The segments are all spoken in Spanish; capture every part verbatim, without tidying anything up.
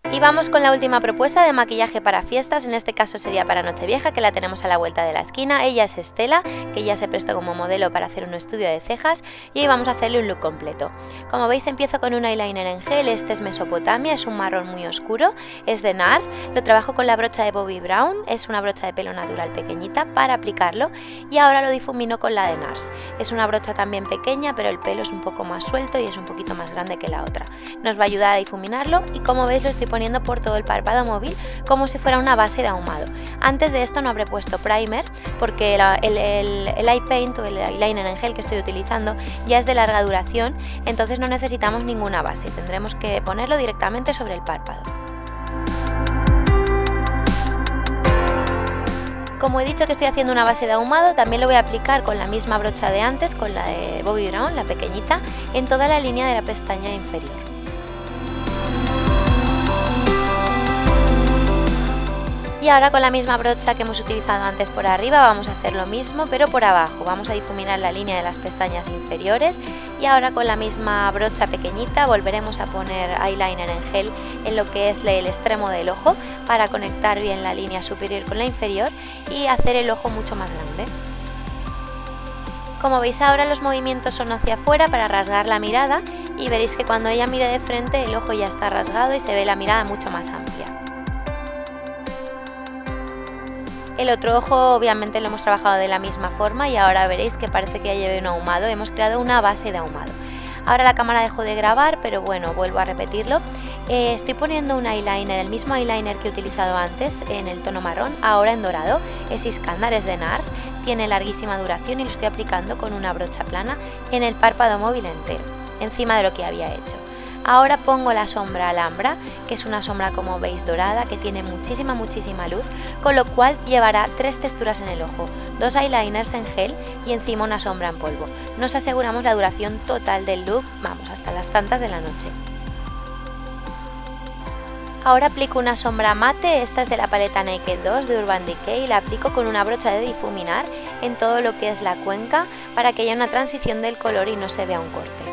Y vamos con la última propuesta de maquillaje para fiestas, en este caso sería para Nochevieja, que la tenemos a la vuelta de la esquina. Ella es Estela, que ya se prestó como modelo para hacer un estudio de cejas, y hoy vamos a hacerle un look completo. Como veis, empiezo con un eyeliner en gel. Este es Mesopotamia, es un marrón muy oscuro, es de NARS, lo trabajo con la brocha de Bobbi Brown, es una brocha de pelo natural pequeñita para aplicarlo, y ahora lo difumino con la de NARS. Es una brocha también pequeña, pero el pelo es un poco más suelto y es un poquito más grande que la otra. Nos va a ayudar a difuminarlo, y como veis lo estoy poniendo poniendo por todo el párpado móvil como si fuera una base de ahumado. Antes de esto no habré puesto primer porque la, el, el, el eye paint o el eyeliner en gel que estoy utilizando ya es de larga duración, entonces no necesitamos ninguna base, tendremos que ponerlo directamente sobre el párpado. Como he dicho que estoy haciendo una base de ahumado, también lo voy a aplicar con la misma brocha de antes, con la de Bobbi Brown, la pequeñita, en toda la línea de la pestaña inferior. Y ahora con la misma brocha que hemos utilizado antes por arriba vamos a hacer lo mismo, pero por abajo. Vamos a difuminar la línea de las pestañas inferiores, y ahora con la misma brocha pequeñita volveremos a poner eyeliner en gel en lo que es el extremo del ojo para conectar bien la línea superior con la inferior y hacer el ojo mucho más grande. Como veis ahora los movimientos son hacia afuera para rasgar la mirada, y veréis que cuando ella mire de frente el ojo ya está rasgado y se ve la mirada mucho más amplia. El otro ojo obviamente lo hemos trabajado de la misma forma, y ahora veréis que parece que ya lleve un ahumado, hemos creado una base de ahumado. Ahora la cámara dejó de grabar, pero bueno, vuelvo a repetirlo. Eh, estoy poniendo un eyeliner, el mismo eyeliner que he utilizado antes en el tono marrón, ahora en dorado. Es Iskandar, es de NARS, tiene larguísima duración y lo estoy aplicando con una brocha plana en el párpado móvil entero, encima de lo que había hecho. Ahora pongo la sombra Alhambra, que es una sombra como veis dorada, que tiene muchísima muchísima luz, con lo cual llevará tres texturas en el ojo, dos eyeliners en gel y encima una sombra en polvo. Nos aseguramos la duración total del look, vamos, hasta las tantas de la noche. Ahora aplico una sombra mate, esta es de la paleta Naked dos de Urban Decay, y la aplico con una brocha de difuminar en todo lo que es la cuenca para que haya una transición del color y no se vea un corte.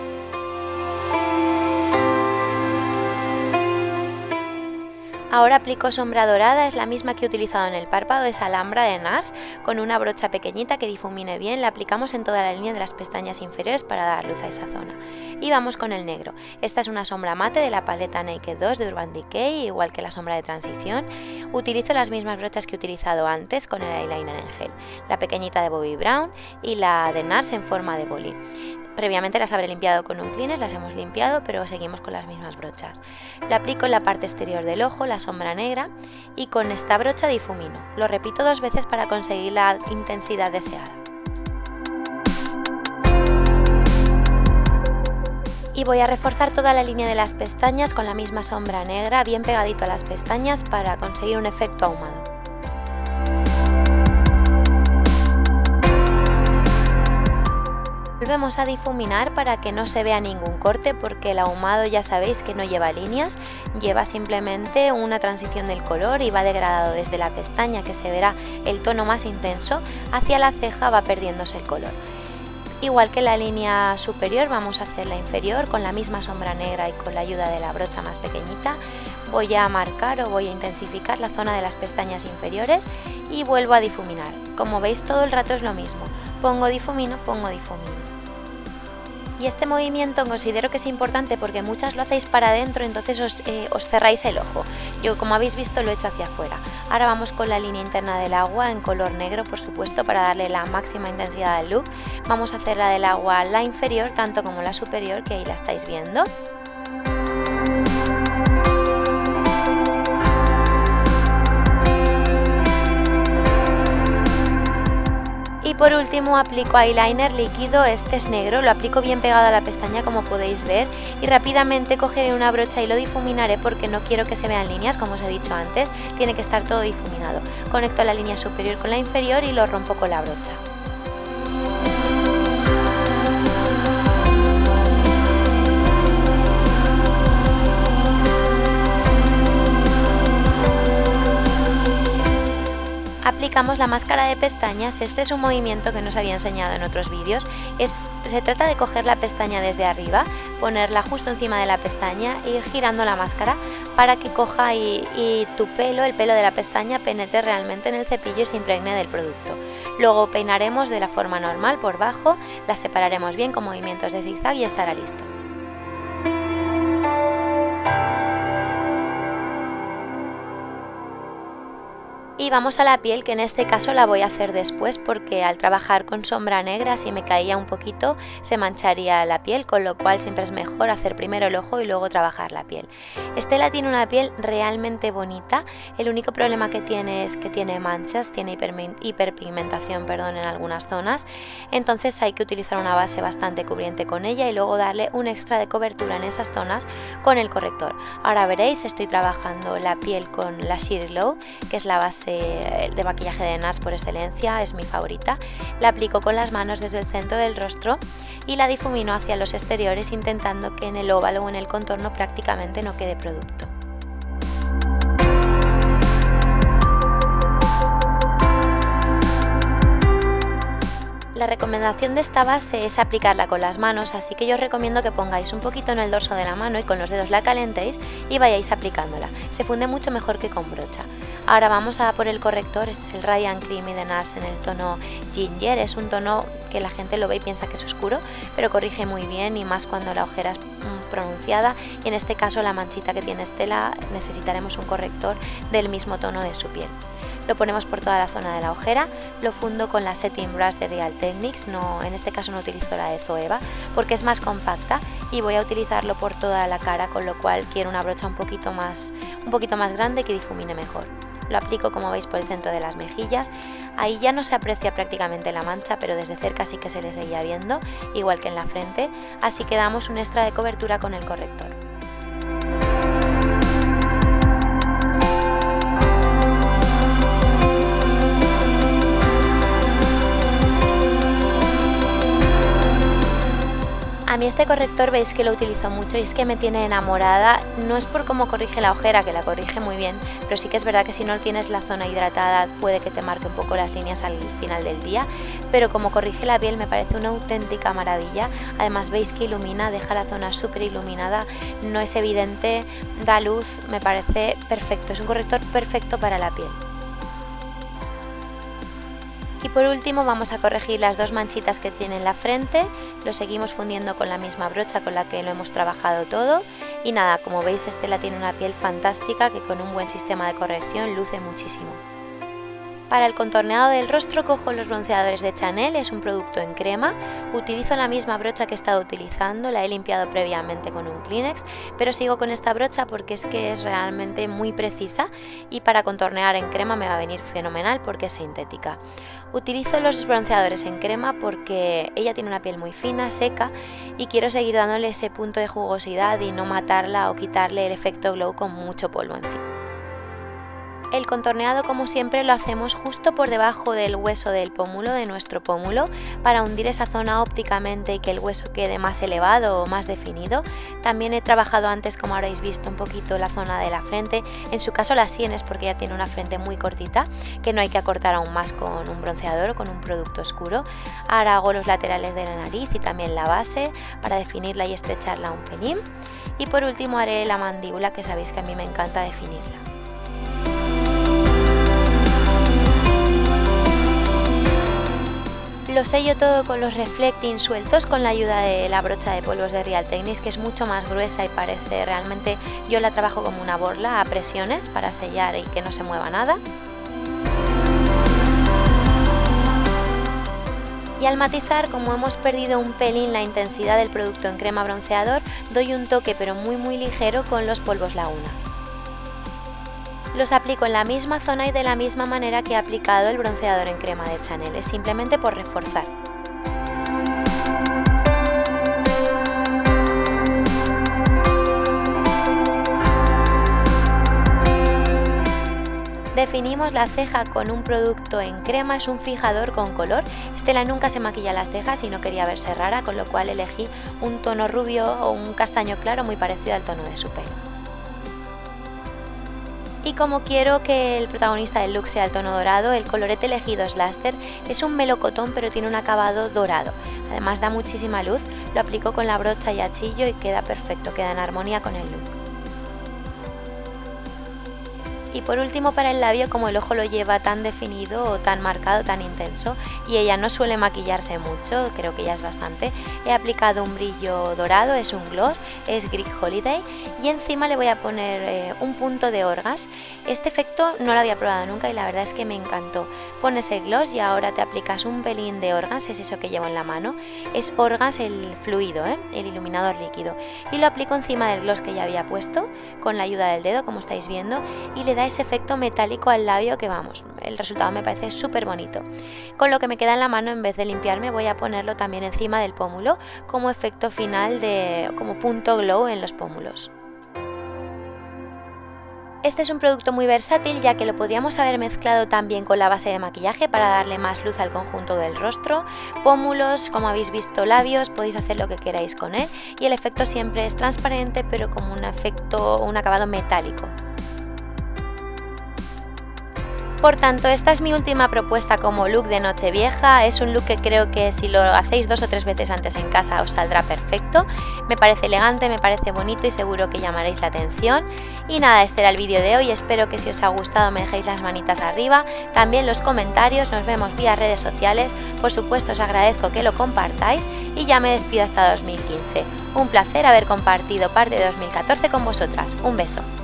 Ahora aplico sombra dorada, es la misma que he utilizado en el párpado, es Alhambra de NARS, con una brocha pequeñita que difumine bien, la aplicamos en toda la línea de las pestañas inferiores para dar luz a esa zona. Y vamos con el negro, esta es una sombra mate de la paleta Naked dos de Urban Decay, igual que la sombra de transición. Utilizo las mismas brochas que he utilizado antes con el eyeliner en gel, la pequeñita de Bobbi Brown y la de NARS en forma de boli. Previamente las habré limpiado con un Kleenex, las hemos limpiado, pero seguimos con las mismas brochas. Lo aplico en la parte exterior del ojo, la sombra negra, y con esta brocha difumino. Lo repito dos veces para conseguir la intensidad deseada. Y voy a reforzar toda la línea de las pestañas con la misma sombra negra, bien pegadito a las pestañas para conseguir un efecto ahumado. Volvemos a difuminar para que no se vea ningún corte, porque el ahumado ya sabéis que no lleva líneas, lleva simplemente una transición del color y va degradado desde la pestaña, que se verá el tono más intenso, hacia la ceja va perdiéndose el color. Igual que la línea superior vamos a hacer la inferior con la misma sombra negra y con la ayuda de la brocha más pequeñita. Voy a marcar o voy a intensificar la zona de las pestañas inferiores y vuelvo a difuminar. Como veis todo el rato es lo mismo, pongo difumino, pongo difumino. Y este movimiento considero que es importante porque muchas lo hacéis para adentro, entonces os, eh, os cerráis el ojo. Yo, como habéis visto, lo he hecho hacia afuera. Ahora vamos con la línea interna del agua en color negro, por supuesto, para darle la máxima intensidad al look. Vamos a hacer la del agua, la inferior, tanto como la superior, que ahí la estáis viendo. Y por último aplico eyeliner líquido, este es negro, lo aplico bien pegado a la pestaña como podéis ver, y rápidamente cogeré una brocha y lo difuminaré porque no quiero que se vean líneas, como os he dicho antes, tiene que estar todo difuminado. Conecto la línea superior con la inferior y lo rompo con la brocha. Aplicamos la máscara de pestañas, este es un movimiento que no os había enseñado en otros vídeos, es, Se trata de coger la pestaña desde arriba, ponerla justo encima de la pestaña e ir girando la máscara para que coja y, y tu pelo, el pelo de la pestaña, penetre realmente en el cepillo y se impregne del producto. Luego peinaremos de la forma normal por bajo, la separaremos bien con movimientos de zigzag y estará listo. Y vamos a la piel, que en este caso la voy a hacer después porque al trabajar con sombra negra, si me caía un poquito se mancharía la piel, con lo cual siempre es mejor hacer primero el ojo y luego trabajar la piel. Estela tiene una piel realmente bonita, el único problema que tiene es que tiene manchas, tiene hiperpigmentación perdón, en algunas zonas, entonces hay que utilizar una base bastante cubriente con ella y luego darle un extra de cobertura en esas zonas con el corrector. Ahora veréis, estoy trabajando la piel con la Sheer Glow, que es la base de maquillaje de N A R S por excelencia, es mi favorita. La aplico con las manos desde el centro del rostro y la difumino hacia los exteriores, intentando que en el óvalo o en el contorno prácticamente no quede producto. La recomendación de esta base es aplicarla con las manos, así que yo os recomiendo que pongáis un poquito en el dorso de la mano y con los dedos la calentéis y vayáis aplicándola. Se funde mucho mejor que con brocha. Ahora vamos a por el corrector. Este es el Radiant Creamy de N A R S en el tono Ginger. Es un tono que la gente lo ve y piensa que es oscuro, pero corrige muy bien y más cuando la ojera es pronunciada, y en este caso la manchita que tiene Estela necesitaremos un corrector del mismo tono de su piel. Lo ponemos por toda la zona de la ojera, lo fundo con la Setting Brush de Real Techniques, no, en este caso no utilizo la de Zoeva porque es más compacta y voy a utilizarlo por toda la cara, con lo cual quiero una brocha un poquito más, un poquito más grande que difumine mejor. Lo aplico, como veis, por el centro de las mejillas, ahí ya no se aprecia prácticamente la mancha, pero desde cerca sí que se le seguía viendo, igual que en la frente, así que damos un extra de cobertura con el corrector. A mí este corrector veis que lo utilizo mucho y es que me tiene enamorada. No es por cómo corrige la ojera, que la corrige muy bien, pero sí que es verdad que si no tienes la zona hidratada puede que te marque un poco las líneas al final del día, pero como corrige la piel me parece una auténtica maravilla. Además veis que ilumina, deja la zona súper iluminada, no es evidente, da luz, me parece perfecto, es un corrector perfecto para la piel. Y por último vamos a corregir las dos manchitas que tiene en la frente, lo seguimos fundiendo con la misma brocha con la que lo hemos trabajado todo y nada, como veis Estela tiene una piel fantástica que con un buen sistema de corrección luce muchísimo. Para el contorneado del rostro cojo los bronceadores de Chanel, es un producto en crema, utilizo la misma brocha que he estado utilizando, la he limpiado previamente con un Kleenex, pero sigo con esta brocha porque es que es realmente muy precisa y para contornear en crema me va a venir fenomenal porque es sintética. Utilizo los bronceadores en crema porque ella tiene una piel muy fina, seca y quiero seguir dándole ese punto de jugosidad y no matarla o quitarle el efecto glow con mucho polvo encima. El contorneado, como siempre, lo hacemos justo por debajo del hueso del pómulo, de nuestro pómulo, para hundir esa zona ópticamente y que el hueso quede más elevado o más definido. También he trabajado antes, como habréis visto, un poquito la zona de la frente, en su caso las sienes porque ella tiene una frente muy cortita, que no hay que acortar aún más con un bronceador o con un producto oscuro. Ahora hago los laterales de la nariz y también la base para definirla y estrecharla un pelín. Y por último haré la mandíbula, que sabéis que a mí me encanta definirla. Lo sello todo con los reflecting sueltos con la ayuda de la brocha de polvos de Real Techniques, que es mucho más gruesa y parece realmente, yo la trabajo como una borla a presiones para sellar y que no se mueva nada. Y al matizar, como hemos perdido un pelín la intensidad del producto en crema bronceador, doy un toque pero muy muy ligero con los polvos Laguna. Los aplico en la misma zona y de la misma manera que he aplicado el bronceador en crema de Chanel, es simplemente por reforzar. Definimos la ceja con un producto en crema, es un fijador con color. Estela nunca se maquilla las cejas y no quería verse rara, con lo cual elegí un tono rubio o un castaño claro muy parecido al tono de su pelo. Y como quiero que el protagonista del look sea el tono dorado, el colorete elegido es Luster, es un melocotón pero tiene un acabado dorado. Además da muchísima luz, lo aplico con la brocha y achillo y queda perfecto, queda en armonía con el look. Y por último para el labio, como el ojo lo lleva tan definido o tan marcado, tan intenso, y ella no suele maquillarse mucho, creo que ya es bastante, he aplicado un brillo dorado, es un gloss, es Greek Holiday, y encima le voy a poner eh, un punto de Orgas. Este efecto no lo había probado nunca y la verdad es que me encantó. Pones el gloss y ahora te aplicas un pelín de Orgas, es eso que llevo en la mano, es Orgas el fluido, ¿eh? el iluminador líquido, y lo aplico encima del gloss que ya había puesto, con la ayuda del dedo como estáis viendo, y le da ese efecto metálico al labio que vamos, el resultado me parece súper bonito. Con lo que me queda en la mano, en vez de limpiarme, voy a ponerlo también encima del pómulo como efecto final, de como punto glow en los pómulos. Este es un producto muy versátil ya que lo podríamos haber mezclado también con la base de maquillaje para darle más luz al conjunto del rostro, pómulos, como habéis visto labios, podéis hacer lo que queráis con él y el efecto siempre es transparente pero como un efecto, un acabado metálico. Por tanto, esta es mi última propuesta como look de Nochevieja. Es un look que creo que si lo hacéis dos o tres veces antes en casa os saldrá perfecto. Me parece elegante, me parece bonito y seguro que llamaréis la atención. Y nada, este era el vídeo de hoy. Espero que si os ha gustado me dejéis las manitas arriba, también los comentarios. Nos vemos vía redes sociales. Por supuesto os agradezco que lo compartáis y ya me despido hasta dos mil quince. Un placer haber compartido parte de dos mil catorce con vosotras. Un beso.